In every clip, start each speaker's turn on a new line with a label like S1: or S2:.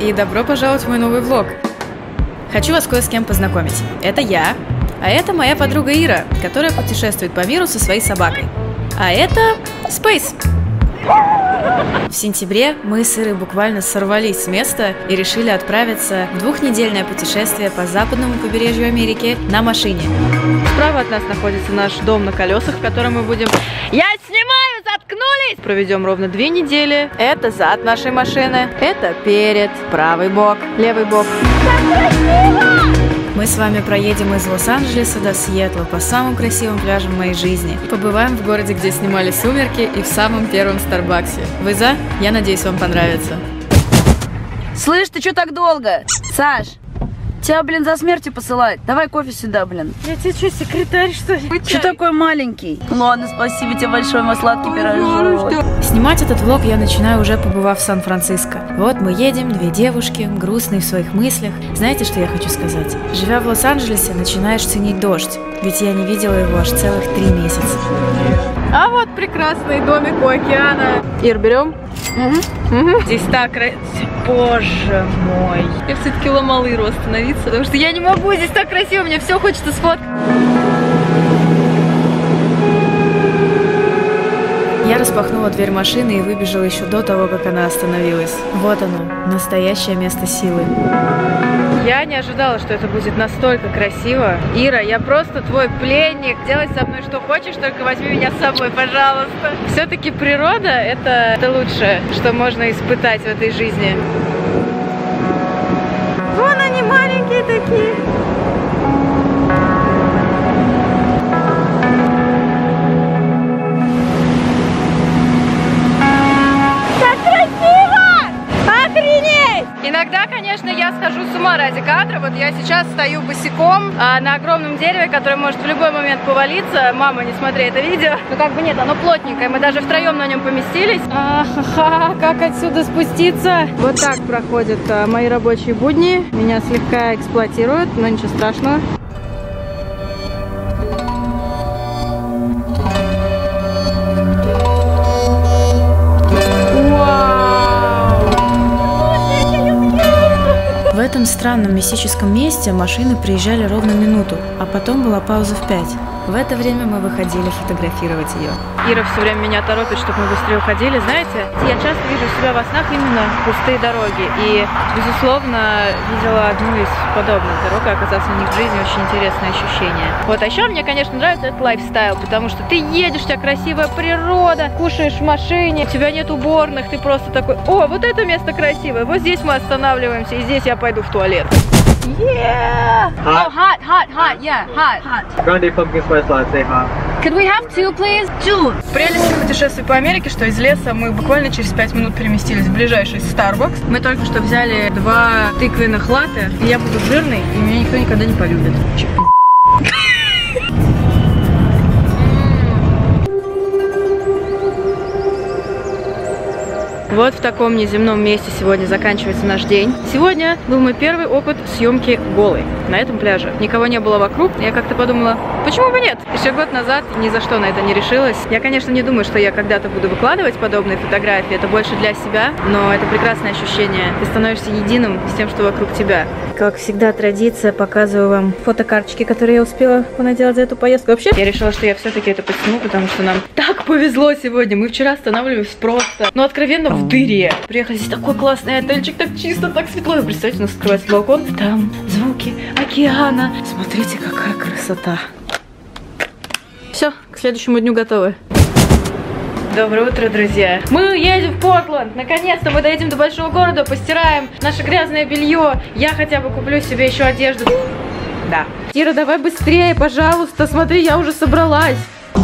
S1: и добро пожаловать в мой новый влог. Хочу вас кое с кем познакомить. Это я, а это моя подруга Ира, которая путешествует по миру со своей собакой. А это Space. В сентябре мы с Ирой буквально сорвались с места и решили отправиться в двухнедельное путешествие по западному побережью Америки на машине. Справа от нас находится наш дом на колесах, в котором мы будем... Я снимаю, заткнулись! Проведем ровно 2 недели. Это зад нашей машины, это перед, правый бок, левый бок. Мы с вами проедем из Лос-Анджелеса до Сиэтла по самым красивым пляжам моей жизни. Побываем в городе, где снимали «Сумерки», и в самом первом Старбаксе. Вы за? Я надеюсь, вам понравится.
S2: Слышь, ты что так долго? Саш, тебя, блин, за смертью посылают. Давай кофе сюда, блин.
S1: Я тебе что, секретарь, что ли?
S2: Что такой маленький? Ладно, спасибо тебе большое, мой сладкий пирожок.
S1: Снимать этот влог я начинаю, уже побывав в Сан-Франциско. Вот мы едем, 2 девушки, грустные в своих мыслях. Знаете, что я хочу сказать? Живя в Лос-Анджелесе, начинаешь ценить дождь. Ведь я не видела его аж целых 3 месяца. А вот прекрасный домик у океана. Ир, берем? Здесь так красиво. Боже мой. Я все-таки ломала Иру остановиться, потому что я не могу. Здесь так красиво, мне все хочется сфоткать. Я распахнула дверь машины и выбежала еще до того, как она остановилась. Вот оно, настоящее место силы. Я не ожидала, что это будет настолько красиво. Ира, я просто твой пленник. Делай со мной что хочешь, только возьми меня с собой, пожалуйста. Все-таки природа — это лучшее, что можно испытать в этой жизни. Вон они, маленькие такие. Иногда, конечно, я схожу с ума ради кадра. Вот я сейчас стою босиком на огромном дереве, которое может в любой момент повалиться. Мама, не смотри это видео. Ну как бы нет, оно плотненькое. Мы даже втроем на нем поместились. Ахаха, как отсюда спуститься? Вот так проходят мои рабочие будни. Меня слегка эксплуатируют, но ничего страшного. В этом странном мистическом месте машины приезжали ровно минуту, а потом была пауза в 5. В это время мы выходили фотографировать ее. Ира все время меня торопит, чтобы мы быстрее уходили. Знаете, я часто вижу себя во снах именно пустые дороги. И, безусловно, видела одну из подобных дорог, и оказаться на них в жизни очень интересное ощущение. Вот, а еще мне, конечно, нравится этот лайфстайл, потому что ты едешь, у тебя красивая природа, кушаешь в машине, у тебя нет уборных, ты просто такой: о, вот это место красивое, вот здесь мы останавливаемся, и здесь я пойду в туалет. Yeah!
S2: Oh, hot, yeah, hot.
S3: Grande pumpkin spice latte hot.
S2: Could we have 2, please? 2.
S1: Прелесть путешествий по Америке, что из леса мы буквально через 5 минут переместились в ближайший Starbucks. Мы только что взяли 2 тыквенных латте, и я буду жирной, и меня никто никогда не полюбит. Вот в таком неземном месте сегодня заканчивается наш день. Сегодня был мой первый опыт съемки голой на этом пляже. Никого не было вокруг. Я как-то подумала, почему бы нет? Еще год назад ни за что на это не решилась. Я, конечно, не думаю, что я когда-то буду выкладывать подобные фотографии. Это больше для себя, но это прекрасное ощущение. Ты становишься единым с тем, что вокруг тебя. Как всегда, традиция, показываю вам фотокарточки, которые я успела понаделать за эту поездку. Вообще, я решила, что я все-таки это посниму, потому что нам так повезло сегодня. Мы вчера останавливались просто, ну, откровенно, в дыре. Приехали, здесь такой классный отельчик, так чисто, так светло. И представьте, у нас открывается балкон, там звуки океана. Смотрите, какая красота. Все, к следующему дню готовы. Доброе утро, друзья. Мы едем в Портленд. Наконец-то мы доедем до большого города, постираем наше грязное белье. Я хотя бы куплю себе еще одежду. Да. Ира, давай быстрее, пожалуйста. Смотри, я уже собралась.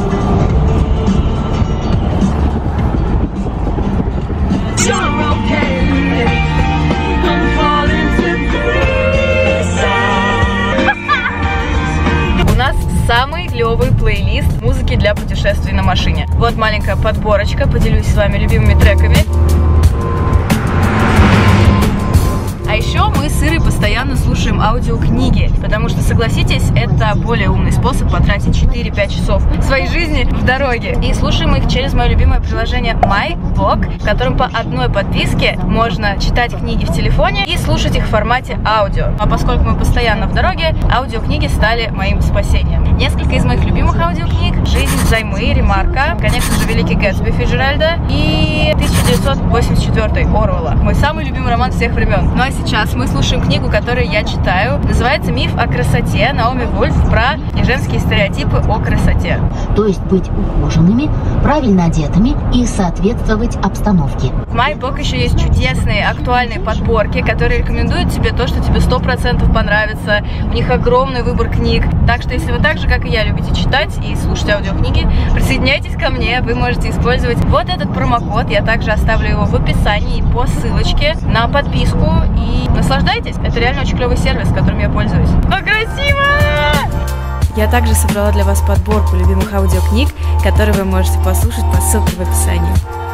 S1: У нас самый клевый плейлист музыки для путешествий на машине. Вот маленькая подборочка, поделюсь с вами любимыми треками. А еще мы с Ирой постоянно постоянно слушаем аудиокниги, потому что, согласитесь, это более умный способ потратить 4-5 часов своей жизни в дороге. И слушаем их через мое любимое приложение MyBook, в котором по одной подписке можно читать книги в телефоне и слушать их в формате аудио. А поскольку мы постоянно в дороге, аудиокниги стали моим спасением. Несколько из моих любимых аудиокниг: «Жизнь взаймы» Ремарка, конечно же, «Великий Гэтсби» Фиджеральда и 1984 Оруэлла. Мой самый любимый роман всех времен. Ну а сейчас мы слушаем книгу, которую я читаю. Называется «Миф о красоте» Наоми Вульф, про женские стереотипы о красоте.
S4: То есть быть ухоженными, правильно одетыми и соответствовать обстановке.
S1: В MyBook еще есть чудесные актуальные подборки, которые рекомендуют тебе то, что тебе 100% понравится. У них огромный выбор книг. Так что если вы так же, как и я, любите читать и слушать аудиокниги, присоединяйтесь ко мне. Вы можете использовать вот этот промокод. Я также оставлю его в описании по ссылочке на подписку. И наслаждайтесь. Это реально очень клевый сервис, которым я пользуюсь. А красиво! Я также собрала для вас подборку любимых аудиокниг, которые вы можете послушать по ссылке в описании.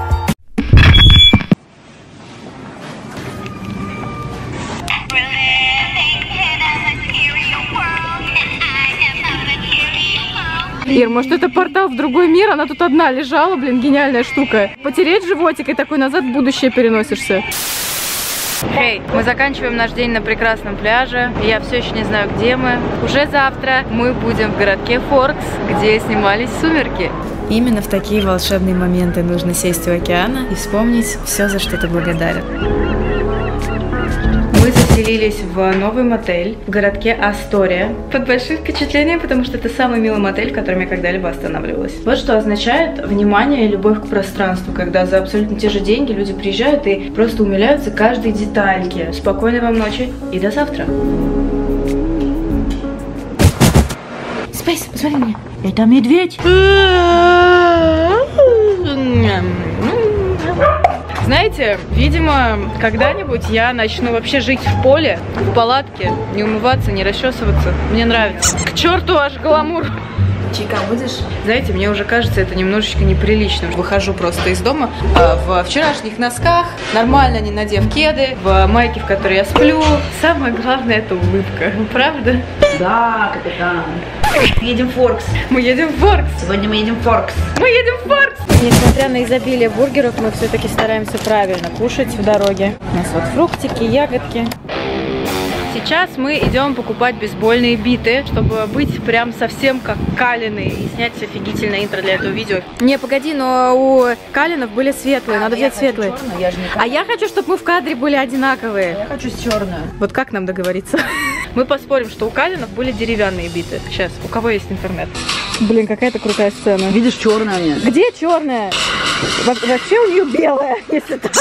S1: Ир, может, это портал в другой мир? Она тут одна лежала, блин, гениальная штука. Потереть животик и такой назад в будущее переносишься. Хей, мы заканчиваем наш день на прекрасном пляже. Я все еще не знаю, где мы. Уже завтра мы будем в городке Форкс, где снимались «Сумерки». Именно в такие волшебные моменты нужно сесть у океана и вспомнить все, за что ты благодарен. Мы заселились в новый мотель в городке Астория. Под большим впечатлением, потому что это самый милый мотель, в котором я когда-либо останавливалась. Вот что означает внимание и любовь к пространству, когда за абсолютно те же деньги люди приезжают и просто умиляются каждой детальке. Спокойной вам ночи и до завтра.
S4: Спейс, посмотри мне. Это медведь.
S1: Знаете, видимо, когда-нибудь я начну вообще жить в поле, в палатке, не умываться, не расчесываться. Мне нравится. К черту аж гламур.
S2: Чайка будешь?
S1: Знаете, мне уже кажется это немножечко неприлично. Выхожу просто из дома в вчерашних носках, нормально не надев кеды, в майке, в которой я сплю. Самое главное — это улыбка. Правда?
S2: Да, капитан.
S1: Едем в Форкс. Мы едем в Форкс.
S2: Сегодня мы едем в Форкс.
S1: Мы едем в Форкс. Несмотря на изобилие бургеров, мы все-таки стараемся правильно кушать в дороге. У нас вот фруктики, ягодки. Сейчас мы идем покупать бейсбольные биты, чтобы быть прям совсем как Калины и снять офигительное интро для этого видео. Не, погоди, но у Калинов были светлые, надо взять светлые.
S2: Черную, я же не
S1: А я хочу, чтобы мы в кадре были одинаковые.
S2: Я хочу черную.
S1: Вот как нам договориться? Мы поспорим, что у Калинов были деревянные биты. Сейчас, у кого есть интернет? Блин, какая-то крутая сцена.
S2: Видишь, черная у меня.
S1: Где черная? Вообще у нее белая, если так.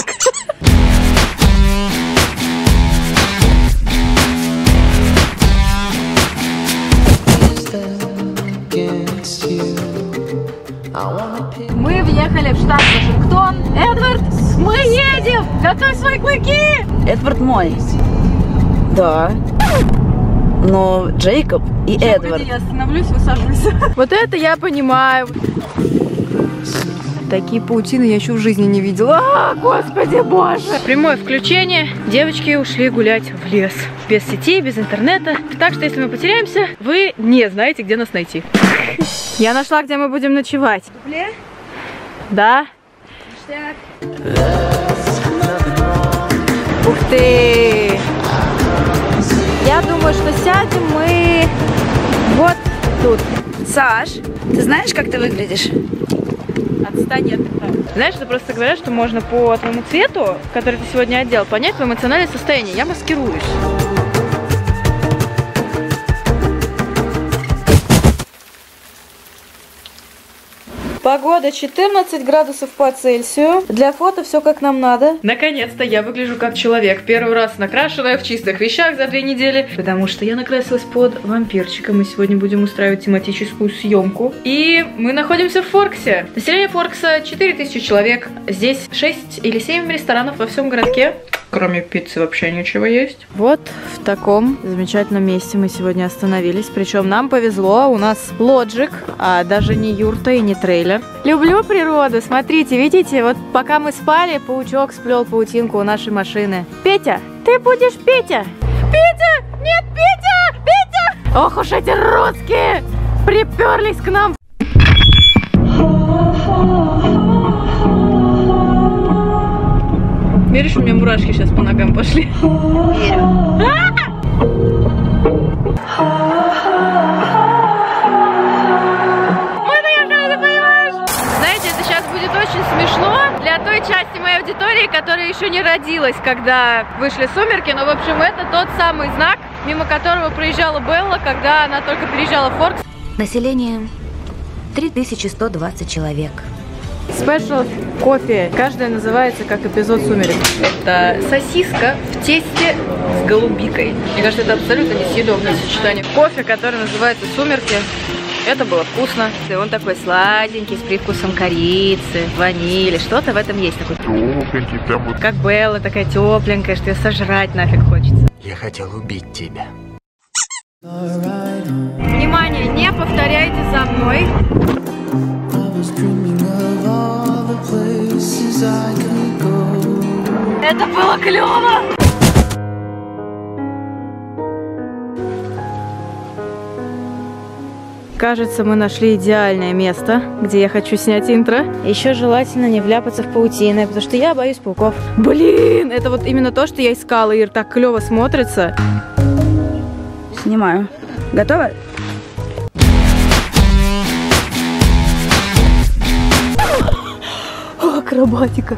S1: Мы въехали в штат Вашингтон. Эдвард, мы едем! Готовь свои клыки!
S2: Эдвард мой. Да. Но Джейкоб и Эдвард.
S1: Я остановлюсь, высаживаюсь. Вот это я понимаю. Такие паутины я еще в жизни не видела. А, господи боже! Прямое включение. Девочки ушли гулять в лес. Без сети, без интернета. Так что, если мы потеряемся, вы не знаете, где нас найти. Я нашла, где мы будем ночевать. Дупле? Да. Ух ты! Я думаю, что сядем мы вот тут.
S2: Саш, ты знаешь, как ты выглядишь?
S1: Отстань от меня. Знаешь, это просто говорят, что можно по твоему цвету, который ты сегодня одел, понять твое эмоциональное состояние. Я маскируюсь. Погода 14 градусов по Цельсию. Для фото все как нам надо. Наконец-то я выгляжу как человек. Первый раз накрашенная в чистых вещах за 2 недели. Потому что я накрасилась под вампирчика. Мы сегодня будем устраивать тематическую съемку. И мы находимся в Форксе. Население Форкса 4000 человек. Здесь 6 или 7 ресторанов во всем городке. Кроме пиццы вообще ничего есть. Вот в таком замечательном месте мы сегодня остановились. Причем нам повезло, у нас лоджик, а даже не юрта и не трейлер. Люблю природу, смотрите, видите, вот пока мы спали, паучок сплел паутинку у нашей машины. Петя, ты будешь Петя? Петя! Петя! Нет, Петя! Петя! Ох уж эти русские! Приперлись к нам. Веришь, у меня мурашки сейчас по ногам пошли?
S2: Верю.
S1: Знаете, это сейчас будет очень смешно для той части моей аудитории, которая еще не родилась, когда вышли «Сумерки». Но, в общем, это тот самый знак, мимо которого проезжала Белла, когда она только переезжала в Форкс.
S5: Население 3120 человек.
S1: Спешл кофе. Каждая называется как эпизод «Сумерек». Это сосиска в тесте с голубикой. Мне кажется, это абсолютно несъедобное сочетание. Кофе, который называется «Сумерки». Это было вкусно. И он такой сладенький, с привкусом корицы, ванили. Что-то в этом есть такой.
S6: Тепленький, прям вот.
S1: Как Белла, такая тепленькая, что ее сожрать нафиг хочется.
S6: Я хотел убить тебя.
S1: Внимание, не повторяйте за мной. Это было клево! Кажется, мы нашли идеальное место, где я хочу снять интро. Еще желательно не вляпаться в паутины, потому что я боюсь пауков. Блин, это вот именно то, что я искала, Ир, так клево смотрится.
S2: Снимаю. Готово?
S1: Акробатика.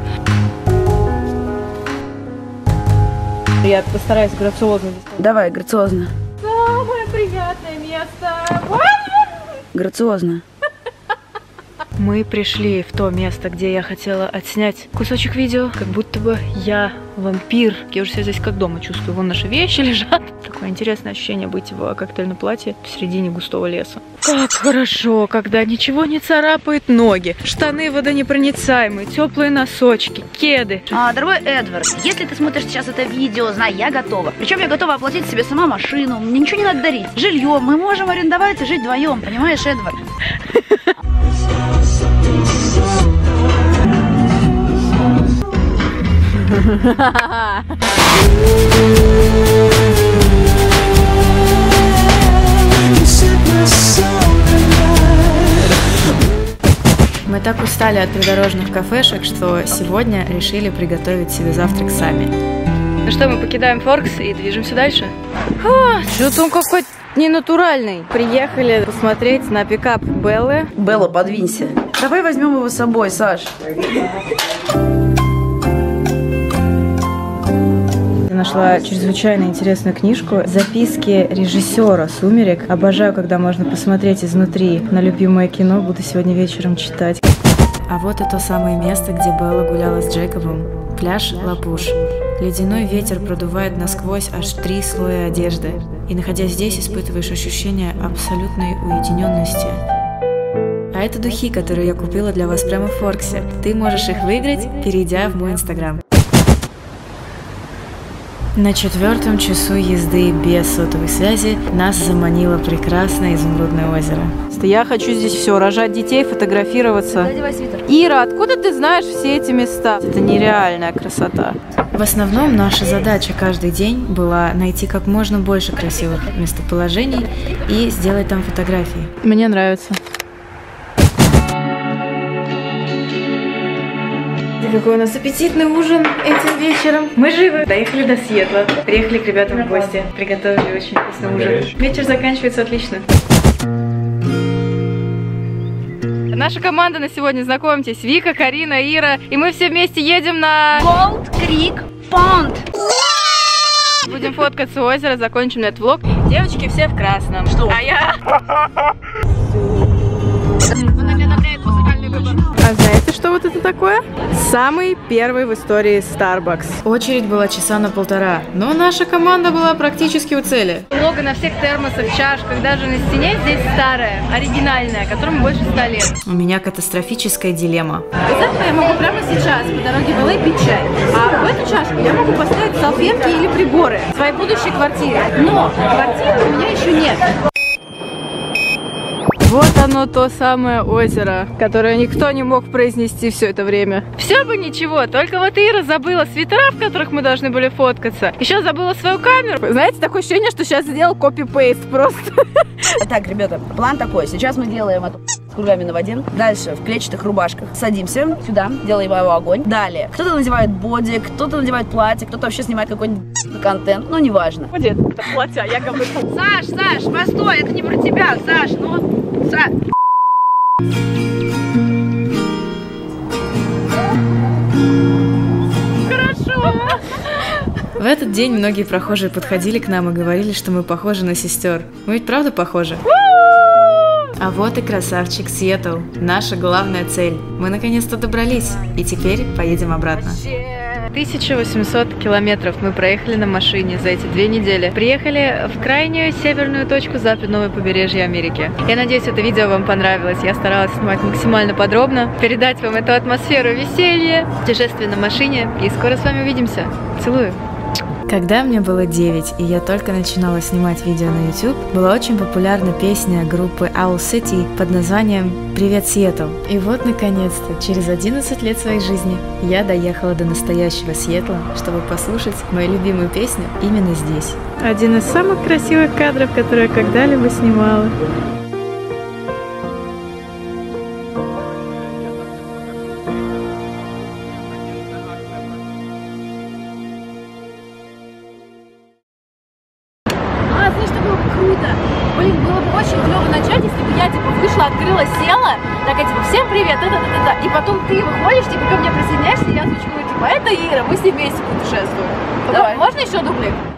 S1: Я постараюсь грациозно здесь.
S2: Давай, грациозно.
S1: Самое приятное место.
S2: Грациозно.
S1: Мы пришли в то место, где я хотела отснять кусочек видео, как будто бы я вампир. Я уже себя здесь как дома чувствую. Вон наши вещи лежат. Такое интересное ощущение быть в коктейльном платье в середине густого леса. Как хорошо, когда ничего не царапает ноги. Штаны водонепроницаемые, теплые носочки, кеды.
S2: Дорогой Эдвард, если ты смотришь сейчас это видео, знай, я готова. Причем я готова оплатить себе сама машину. Мне ничего не надо дарить. Жилье. Мы можем арендовать и жить вдвоем. Понимаешь, Эдвард?
S1: Мы так устали от придорожных кафешек, что сегодня решили приготовить себе завтрак сами. Ну что, мы покидаем Форкс и движемся дальше? Что-то он какой-то ненатуральный. Приехали посмотреть на пикап Беллы.
S2: Белла, подвинься. Давай возьмем его с собой, Саш.
S1: Я нашла чрезвычайно интересную книжку «Записки режиссера «Сумерек». Обожаю, когда можно посмотреть изнутри на любимое кино. Буду сегодня вечером читать. А вот и то самое место, где Белла гуляла с Джейкобом. Пляж Ла-Пуш. Ледяной ветер продувает насквозь аж 3 слоя одежды. И находясь здесь, испытываешь ощущение абсолютной уединенности. А это духи, которые я купила для вас прямо в Форксе. Ты можешь их выиграть, перейдя в мой инстаграм. На 4-м часу езды без сотовой связи нас заманило прекрасное изумрудное озеро. Я хочу здесь все, рожать детей, фотографироваться.
S2: Надевай свитер.
S1: Ира, откуда ты знаешь все эти места? Это нереальная красота. В основном наша задача каждый день была найти как можно больше красивых местоположений и сделать там фотографии. Мне нравится. Какой у нас аппетитный ужин этим вечером. Мы живы. Доехали до Сиэтла. Приехали к ребятам в гости. Приготовили очень вкусный ужин. Вечер заканчивается отлично. Наша команда на сегодня, знакомьтесь, Вика, Карина, Ира. И мы все вместе едем на
S2: Gold Creek Pond.
S1: Будем фоткаться у озера, закончим этот влог. Девочки все в красном.
S2: Что?
S1: А я... А знаете, что вот это такое? Самый первый в истории Starbucks. Очередь была часа на 1,5, но наша команда была практически у цели. Лого на всех термосах, чашках, даже на стене здесь старая, оригинальная, которому больше 100 лет. У меня катастрофическая дилемма. Из этого я могу прямо сейчас по дороге в LA пить чай, а в эту чашку я могу поставить салфетки или приборы в своей будущей квартире. Но квартиры у меня еще нет. Вот оно, то самое озеро, которое никто не мог произнести все это время. Все бы ничего, только вот Ира забыла свитера, в которых мы должны были фоткаться. Еще забыла свою камеру. Знаете, такое ощущение, что сейчас сделал копи-пейст просто.
S2: Так, ребята, план такой. Сейчас мы делаем эту с кругами на воде. Дальше в клетчатых рубашках садимся сюда, делаем его огонь. Далее кто-то надевает боди, кто-то надевает платье, кто-то вообще снимает какой-нибудь контент, ну неважно.
S1: Боди, это платье, а я говорю.
S2: Саш, постой, это не про тебя, Саш, ну, Саш.
S1: В этот день многие прохожие подходили к нам и говорили, что мы похожи на сестер. Мы ведь правда похожи? А вот и красавчик Сиэтл, наша главная цель. Мы наконец-то добрались, и теперь поедем обратно. 1800 километров мы проехали на машине за эти 2 недели. Приехали в крайнюю северную точку западного побережья Америки. Я надеюсь, это видео вам понравилось. Я старалась снимать максимально подробно, передать вам эту атмосферу веселья, путешествия на машине. И скоро с вами увидимся. Целую! Когда мне было 9, и я только начинала снимать видео на YouTube, была очень популярна песня группы Owl City под названием «Привет, Сиэтл». И вот, наконец-то, через 11 лет своей жизни я доехала до настоящего Сиэтла, чтобы послушать мою любимую песню именно здесь. Один из самых красивых кадров, которые я когда-либо снимала. Блин, было бы очень клево начать, если бы я, типа, вышла, открыла, села, такая, типа, всем привет, и потом ты выходишь, типа, ко мне присоединяешься, и я озвучиваю, типа, это Ира, мы с ней вместе путешествуем. Давай. Можно еще дублик?